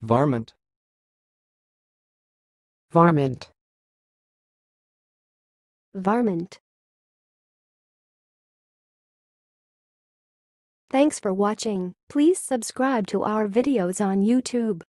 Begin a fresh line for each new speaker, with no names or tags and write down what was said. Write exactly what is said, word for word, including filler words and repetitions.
varment,
varment,
varment. Thanks for watching. Please subscribe to our videos on YouTube.